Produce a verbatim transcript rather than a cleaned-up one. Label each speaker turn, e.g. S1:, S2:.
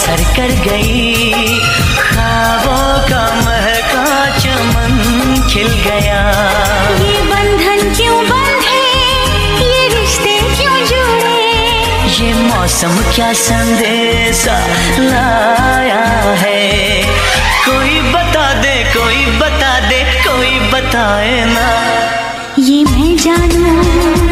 S1: असर कर गई, ख्वाबों का महका चमन खिल गया।
S2: ये बंधन क्यों बंधे, ये रिश्ते क्यों जुड़े,
S1: ये मौसम क्या संदेशा लाया है। कोई बता दे, कोई बता दे, कोई बताए ना।
S2: ये मैं जानूं